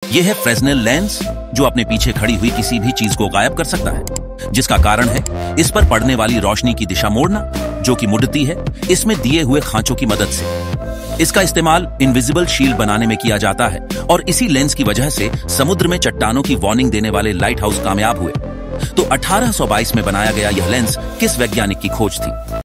यह है Fresnel lens, जो अपने पीछे खड़ी हुई किसी भी चीज को गायब कर सकता है, जिसका कारण है इस पर पड़ने वाली रोशनी की दिशा मोड़ना, जो कि मुड़ती है इसमें दिए हुए खांचों की मदद से। इसका इस्तेमाल इनविजिबल शील्ड बनाने में किया जाता है और इसी लेंस की वजह से समुद्र में चट्टानों की वार्निंग देने वाले लाइट हाउस कामयाब हुए। तो 1822 में बनाया गया यह लेंस किस वैज्ञानिक की खोज थी?